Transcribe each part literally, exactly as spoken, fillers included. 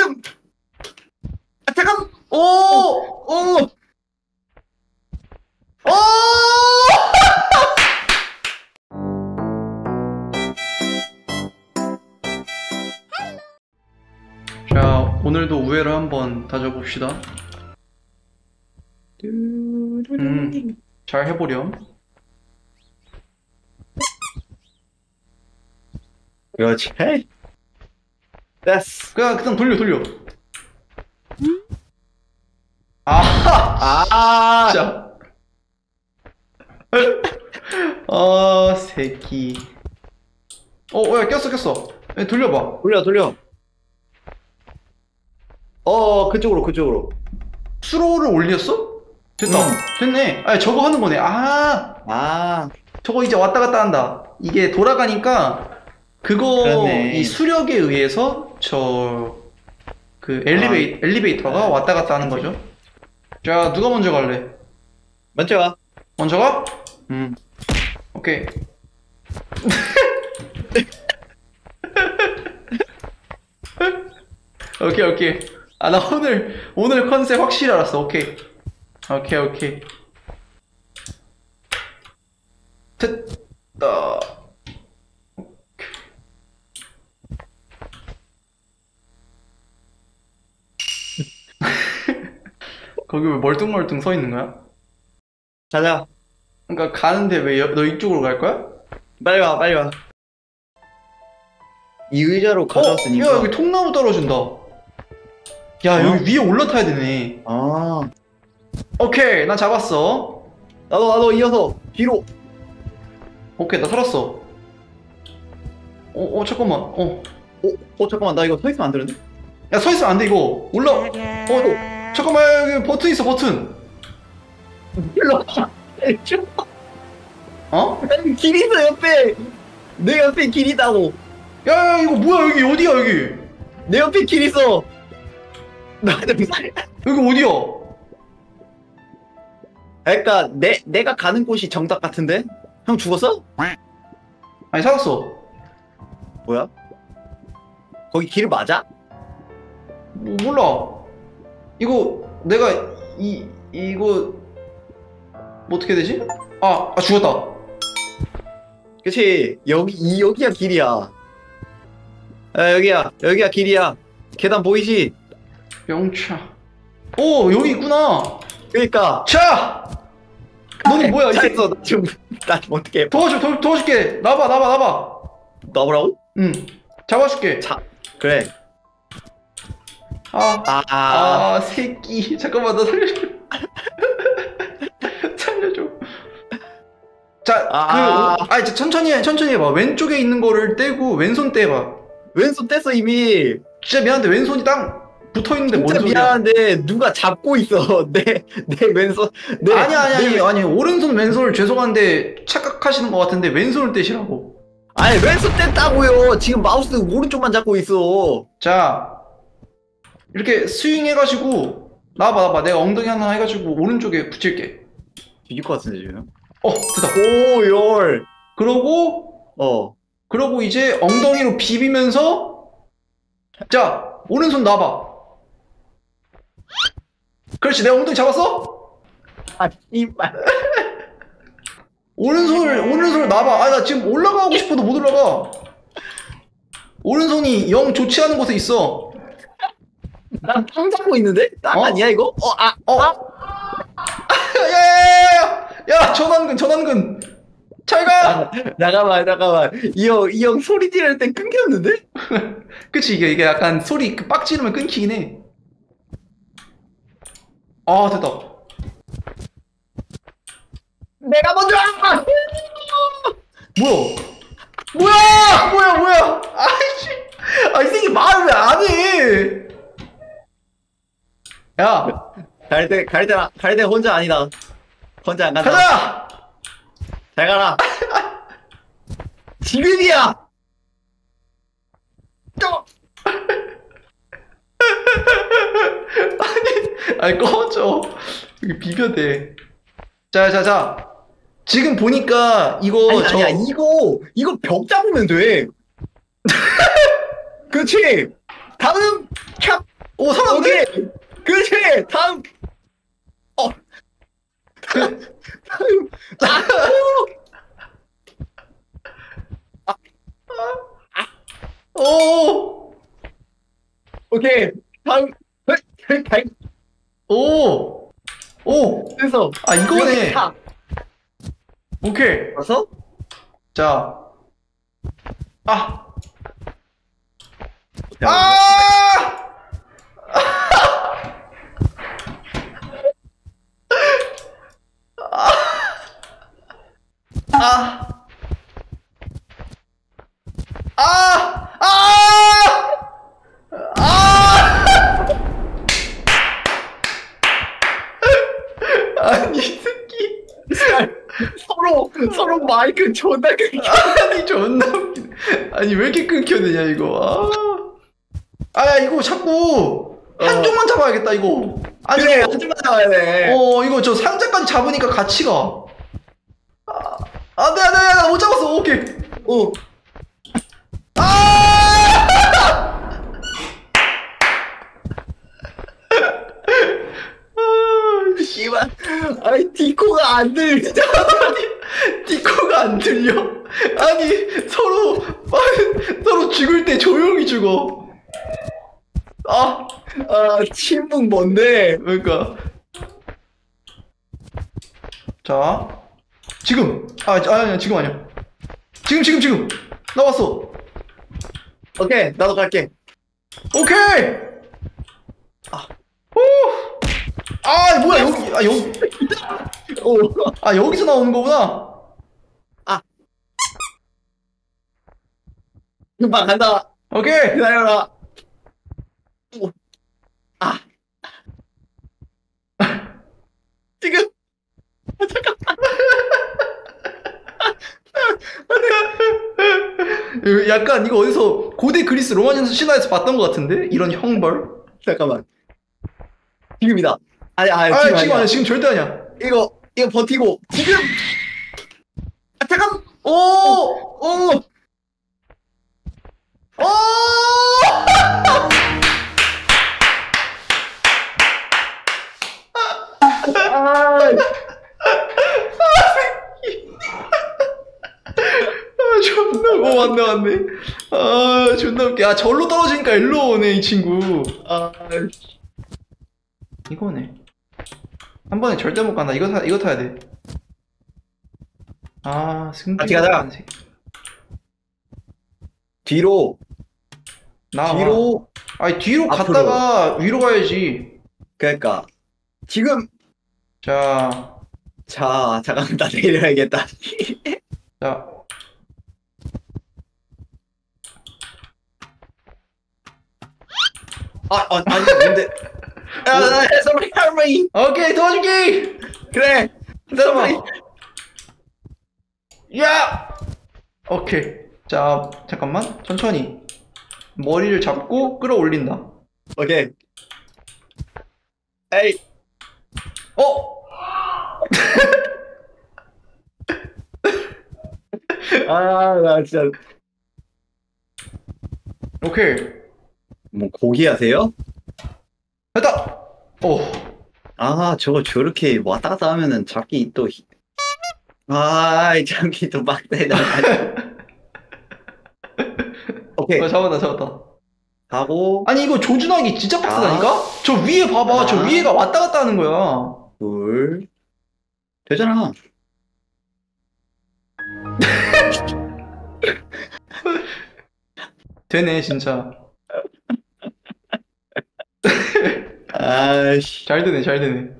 잠깐. 아, 잠깐. 오! 오! 오! 자, 오늘도 우회를 한번 다져봅시다. 음, 잘 해보렴. 그렇지. 됐어. 그냥, 그냥 돌려, 돌려. 아! 아, 진짜. 아, 새끼. 어, 야, 꼈어, 꼈어. 야, 돌려봐. 돌려, 돌려. 어, 그쪽으로, 그쪽으로. 수로를 올렸어? 됐다. 응. 됐네. 아, 저거 하는 거네. 아, 아, 저거 이제 왔다 갔다 한다. 이게 돌아가니까 그거 그러네. 이 수력에 의해서 저 그 엘리베이 아. 엘리베이터가 아. 왔다 갔다 하는 거죠. 자, 누가 먼저 갈래? 먼저 가. 먼저 가? 음. 오케이. 오케이, 오케이. 아, 나 오늘 오늘 컨셉 확실히 알았어. 오케이. 오케이, 오케이. 됐다. 거기 왜 멀뚱멀뚱 서 있는 거야? 자자. 그러니까 가는데 왜 너 이쪽으로 갈 거야? 빨리 와, 빨리 와. 이 의자로 어? 가져왔으니까. 야, 여기 통나무 떨어진다. 야, 여기 어? 위에 올라타야 되네. 아, 오케이, 나 잡았어. 나도, 나도 이어서 뒤로. 오케이, 나 살았어. 어, 어, 잠깐만. 어. 어, 어, 잠깐만. 나 이거 서 있으면 안 되는데? 야, 서 있으면 안 돼, 이거. 올라. 어, 어. 잠깐만, 여기 버튼 있어, 버튼. 일로 와. 어? 아니, 길 있어, 옆에. 내 옆에 길 있다고. 야, 야, 이거 뭐야, 여기 어디야, 여기? 내 옆에 길 있어. 나는 여기 어디야? 그러니까 내 내가 가는 곳이 정답 같은데? 형 죽었어? 아니, 살았어. 뭐야? 거기 길 맞아? 뭐, 몰라. 이거, 내가, 이, 이거, 뭐 어떻게 되지? 아, 아, 죽었다. 그치? 여기 이 여기야 길이야. 아, 여기야 여기야 길이야. 계단 보이지? 영차. 오, 여기 있구나. 그러니까. 자! 너는 뭐야, 이 새끼. 잘했어. 나 지금 나 어떻게 해? 도와줘, 도, 도와줄게. 나봐, 나봐, 나봐. 나보라고? 응. 잡아줄게. 자, 그래. 아, 아, 아, 새끼. 잠깐만, 나 살려줘. 살려줘. 자, 아. 그, 아, 이제 천천히 해, 천천히 해봐. 왼쪽에 있는 거를 떼고, 왼손 떼봐. 왼손 뗐어 이미. 진짜 미안한데, 왼손이 땅 붙어 있는데, 뭔 진짜 소리야. 미안한데 누가 잡고 있어. 내 내 왼손. 내, 아니, 아니, 아니, 내, 아니, 오른손, 왼손을 죄송한데, 착각하시는 것 같은데, 왼손을 떼시라고. 아니 왼손 뗐다고요. 지금 마우스 오른쪽만 잡고 있어. 자, 이렇게 스윙 해가지고, 나와봐, 나와봐. 내가 엉덩이 하나 해가지고, 오른쪽에 붙일게. 뒤질 것 같은데 지금. 어, 됐다. 오, 열. 그러고, 어. 그러고 이제 엉덩이로 비비면서, 자, 오른손 놔봐. 그렇지, 내 엉덩이 잡았어? 아, 이발. 오른손을, 오른손을 놔봐. 아, 나 지금 올라가고 싶어도 못 올라가. 오른손이 영 좋지 않은 곳에 있어. 나땅 잡고 있는데? 땅 어? 아니야 이거? 어, 아, 어? 아. 야, 야, 야, 야, 야, 전완근, 전완근. 잘 가! 잠깐만, 잠깐만. 이 형, 이 형 소리 지를 땐 끊겼는데? 그치, 이게, 이게 약간 소리 그 빡 지르면 끊기긴 해. 아, 됐다. 내가 먼저! 아! 뭐야? 뭐야! 뭐야, 뭐야! 아이씨! 아, 이 새끼 말을 왜 안 해! 야, 갈대, 갈대, 갈대 혼자 아니다. 혼자 안 간다. 가자! 잘 가라. 지금이야! 또! 아니, 아니, 꺼져. 여기 비벼대. 자, 자, 자. 지금 보니까 이거 아니, 저. 아니야, 이거, 이거 벽 잡으면 돼. 그렇지! 다음, 캡! 오, 살았네? 오케이. 그렇지. 다음. 어. 다음. 다음. 아, 오. 오! 오케이. 다음. 갈. 오! 오! 그래서 아, 이거네. 다. 오케이. 와서 자. 아! 야, 아! 아! 아! 아! 아! 아니, 이 새끼. 서로 서로 마이크 존나 끊겨. 아니, 존나 웃기네. 아니, 왜 이렇게 끊겨내냐, 이거. 아. 아, 야, 이거 자꾸 한쪽만 잡아야겠다, 이거. 아니, 그래, 이거- 하지마 잡아야 돼. 어, 이거 저 상자까지 잡으니까 같이 가. 아, 안 돼, 안 돼, 나 못 잡았어. 오케이. 오. 아! 씨발. 아이 디코가 안 들려. 디코가 안 들려. 아니, 서로, 서로 죽을 때 조용히 죽어. 아, 아, 침묵 뭔데? 그러니까. 자, 지금. 아, 아, 아니야, 지금 아니야. 지금, 지금, 지금. 나왔어. 오케이, 나도 갈게. 오케이! 아, 오! 아, 뭐야, 여기, 아, 여기. 오. 아, 여기서 나오는 거구나. 금방 간다. 오케이. 기다려라. 오. 아. 지금. 약간 이거 어디서 고대 그리스 로마 신화에서 봤던 것 같은데? 이런 형벌? 잠깐만. 지금이다. 아니, 아니, 아, 지금 지금 아니야. 아니야. 지금 절대 아니야. 이거, 이거 버티고. 지금. 아, 잠깐. 오! 오. 오! 아. 아, 존나, 오, 왔네, 왔네. 아, 존나 웃겨. 아, 절로 떨어지니까 일로 오네, 이 친구. 아. 이거네. 한 번에 절대 못 간다. 이거 타, 이거 타야 돼. 아, 승부. 같이 가자. 뒤로. 나. 뒤로. 아니, 뒤로 앞으로. 갔다가 위로 가야지. 그러니까. 지금. 자, 자, 잠깐만, 나 내려야겠다. 자. 아, 아, 아니, 근데. 야, 나 해설이 할머니. 오케이, 도와줄게! 그래. 해설이. 야! 오케이. 자, 잠깐만. 천천히. 머리를 잡고 끌어올린다. 오케이. 에이. 어? 아, 나 진짜. 오케이. 뭐, 고기 하세요? 됐다! 오. 아, 저거 저렇게 왔다 갔다 하면은 잡기 또. 히- 아, 잡기 또 빡세다. 오케이. 어, 잡았다, 잡았다. 가고, 아니, 이거 조준하기 진짜 빡세다니까? 저 위에 봐봐. 저 아. 위에가 왔다 갔다 하는 거야. 둘. 되잖아. 되네, 진짜. 아이씨. 잘 되네, 잘 되네.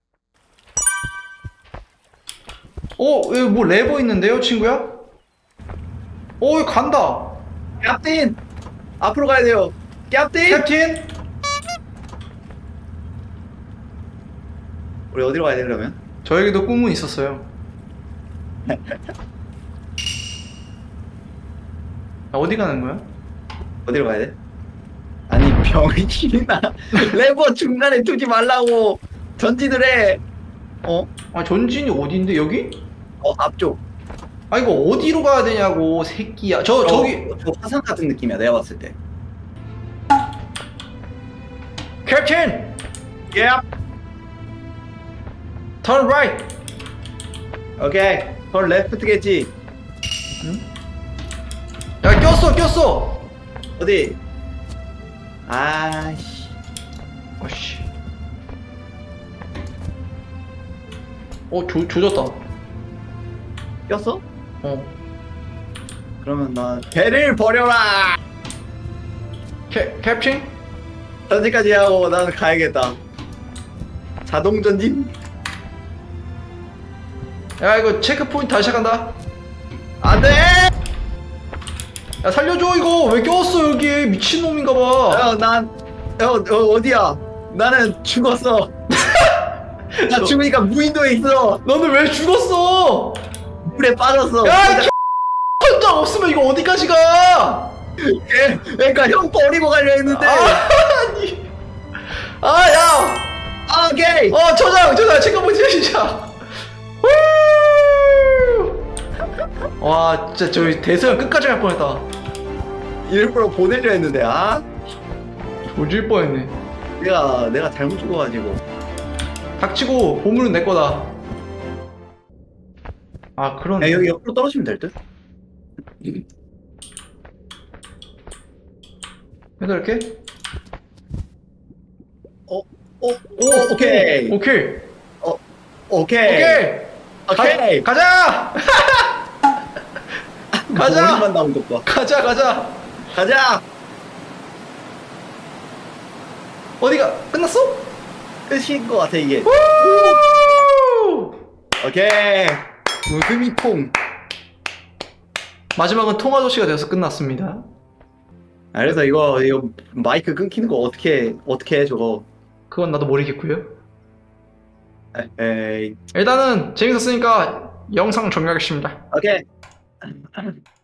어, 여기 뭐 레버 있는데요, 친구야? 어, 여기 간다. 캡틴! 앞으로 가야 돼요. 캡틴! 캡틴? 우리 어디로 가야 돼, 그러면? 저에게도 꿈은 있었어요. 아, 어디 가는 거야? 어디로 가야 돼? 아니, 병신이나. 레버 중간에 두지 말라고. 전진을 해. 어? 아, 전진이 어딘데, 여기? 어, 앞쪽. 아, 이거 어디로 가야 되냐고, 새끼야. 저, 저기. 저 화산 같은 느낌이야, 내가 봤을 때. 캡틴! Yep. Turn right! 오케이. 헐 레프트겠지. 야, 꼈어, 꼈어! 어디? 아씨. 아씨. 어, 조, 조졌다. 꼈어? 어. 그러면 나 배를 버려라. 캡, 캡틴? 전진까지 하고 나는 가야겠다. 자동 전진? 야, 이거 체크포인트 다시 시작한다. 안돼! 야, 살려줘, 이거! 왜 꼈어, 여기! 미친놈인가봐. 어, 난 어, 어, 어디야? 나는 죽었어. 나 너- 죽으니까 무인도에 있어. 너는 왜 죽었어? 물에 빠졌어. 야, 이 혼자 없으면 이거 어디까지 가? 예, 그러니까 형 버리고 가려 했는데. 아니. 아, 야! 오케이. 어, 저장, 저장, 체크포인트 시작! 후! 와, 진짜 저희 대서양 끝까지 갈 뻔했다. 일부러 보내려 했는데 아 조질 뻔했네. 내가 내가 잘못 죽어가지고. 닥치고 보물은 내 거다. 아, 그런. 야, 여기 옆으로 떨어지면 될 듯? 해도 이렇게? 어, 어, 오, 오케이. 오케이. 어, 오케이. 오케이. 오케이. 가, 가자. 가자. 머리만 나온 것 봐. 가자, 가자. 가자. 어디가 끝났어? 끝인 것 같아 이게. 후! 오케이. 웃음이 통. 마지막은 통아저씨가 되어서 끝났습니다. 아, 그래서 이거 이거 마이크 끊기는 거 어떻게 어떻게 해 저거? 그건 나도 모르겠고요. 에이. 일단은 재밌었으니까 영상 종료하겠습니다. 오케이.